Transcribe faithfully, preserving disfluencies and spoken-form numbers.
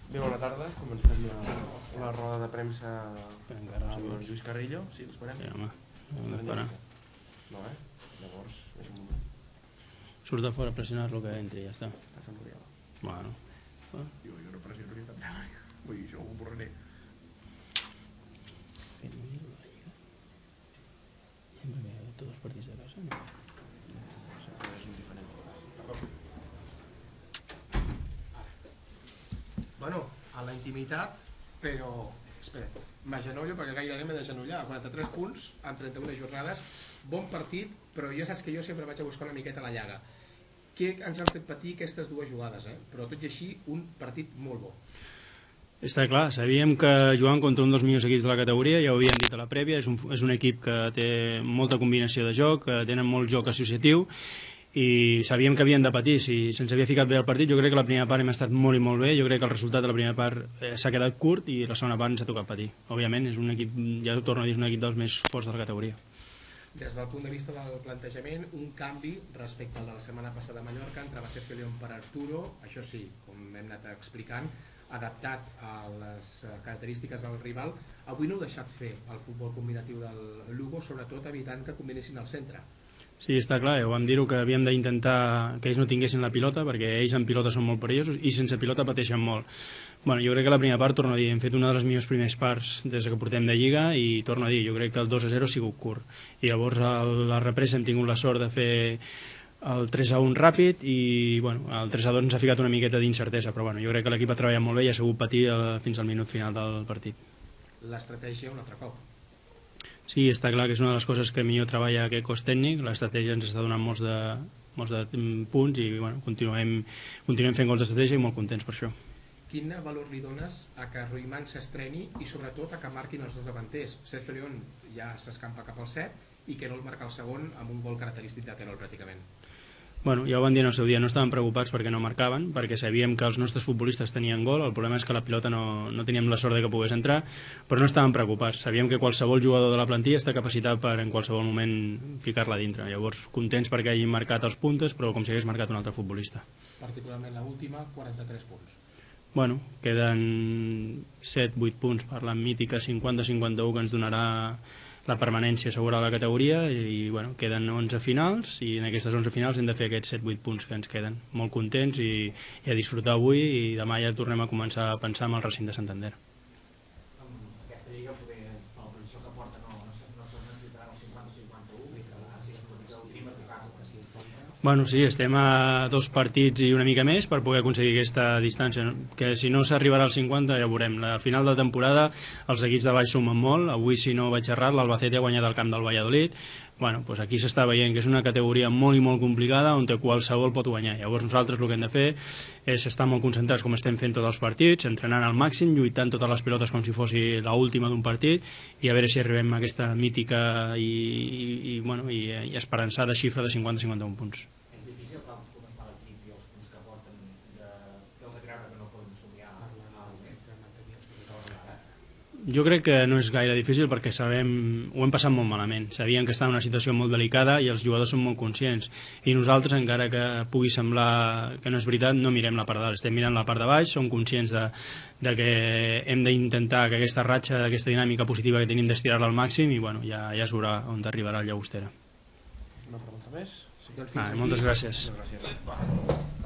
Bé, bona tarda. Comencem la, la roda de premsa amb en Lluís Carrillo. Sí, l'esperem? Sí, home, hem d'esperar. No, eh? Llavors, deixa un moment. Surt de fora a pressionar-lo que entri, ja està. Està fent l'Oriol. Bueno. Diu, jo no pressionaria cap tema. Vull dir, això ho borraré. Sempre ve a tots els partits de casa, no? Sempre és un diferent. Bueno, a la intimitat, però... Espera't, m'agenollo perquè gairebé m'he d'agenollar. quaranta-tres punts en trenta-una jornades. Bon partit, però jo saps que jo sempre vaig a buscar una miqueta la llaga. Que ens han fet patir aquestes dues jugades, eh? Però tot i així, un partit molt bo. Està clar, sabíem que jugàvem contra un dels millors equips de la categoria, ja ho havíem dit a la prèvia, és un, és un equip que té molta combinació de joc, que tenen molt joc associatiu, i sabíem que havien de patir. Si se'ns havia ficat bé el partit, jo crec que la primera part hem estat molt i molt bé, jo crec que el resultat de la primera part eh, s'ha quedat curt i la segona part ens ha tocat patir. Òbviament és un equip, ja ho torno a dir, és un equip dels més forts de la categoria. Des del punt de vista del plantejament, un canvi respecte al de la setmana passada a Mallorca, entrava Sergio León per Arturo, això sí, com hem anat explicant, adaptat a les característiques del rival. Avui no heu deixat fer el futbol combinatiu del Lugo, sobretot evitant que combinessin al centre. Sí, està clar, ho vam dir-ho que havíem d'intentar que ells no tinguessin la pilota, perquè ells en pilota són molt perillosos i sense pilota pateixen molt. Bueno, jo crec que la primera part, torno a dir, hem fet una de les millors primeres parts des que portem de Lliga i torno a dir, jo crec que el dos a zero ha sigut curt. I llavors a la represa hem tingut la sort de fer el tres a un ràpid i bueno, el tres a dos ens ha ficat una miqueta d'incertesa, però bueno, jo crec que l'equip ha treballat molt bé i ha sabut patir fins al minut final del partit. L'estratègia un altre cop. Sí, està clar que és una de les coses que millor treballa aquest cos tècnic, l'estratègia ens està donant molts de, molts de punts i bueno, continuem, continuem fent gols d'estratègia i molt contents per això. Quin valor li dones a que Ruimán s'estreni i sobretot a que marquin els dos davanters? Sergio León ja s'escampa cap al set i Querol marca el segon amb un gol característic de Querol pràcticament. Bueno, ja ho van dir en el seu dia, no estaven preocupats perquè no marcaven, perquè sabíem que els nostres futbolistes tenien gol, el problema és que la pilota no, no teníem la sort de que pogués entrar, però no estaven preocupats, sabíem que qualsevol jugador de la plantilla està capacitat per en qualsevol moment ficar-la dintre, llavors contents perquè hagin marcat els puntes, però com si hagués marcat un altre futbolista. Particularment l'última, quaranta-tres punts. Bueno, queden set vuit punts per la mítica cinquanta cinquanta u que ens donarà la permanència segura a la categoria i bueno, queden onze finals i en aquestes onze finals hem de fer aquests set vuit punts que ens queden. Molt contents i, i a disfrutar avui i demà ja tornem a començar a pensar en el recinte de Santander. Amb aquesta lliga, poder, per la posició que porta, no, no, no se'ls necessitarà el cinquanta cinquanta u i que sí que el tenim a tocar. Bueno, sí, estem a dos partits i una mica més per poder aconseguir aquesta distància, que si no s'arribarà al cinquanta ja ho veurem. La final de temporada els equips de baix sumen molt, avui si no vaig errat l'Albacete ha guanyat el camp del Valladolid. Bueno, doncs aquí s'està veient que és una categoria molt i molt complicada on qualsevol pot guanyar. Llavors nosaltres el que hem de fer és estar molt concentrats com estem fent tots els partits, entrenant al màxim, lluitant totes les pilotes com si fos l'última d'un partit i a veure si arribem a aquesta mítica i, i, i, bueno, i, i esperançada xifra de cinquanta cinquanta un punts. És difícil clar, com està l'equip i els punts que porten de, de creure que no poden somiar Jo crec que no és gaire difícil perquè sabem, ho hem passat molt malament, sabíem que està en una situació molt delicada i els jugadors són molt conscients i nosaltres, encara que pugui semblar que no és veritat, no mirem la part de dalt, estem mirant la part de baix, som conscients de, de que hem d'intentar que aquesta ratxa, aquesta dinàmica positiva que tenim d'estirar-la al màxim i bueno, ja, ja es veurà on arribarà el Llagostera. Una pregunta més? Ah, moltes gràcies. Moltes gràcies.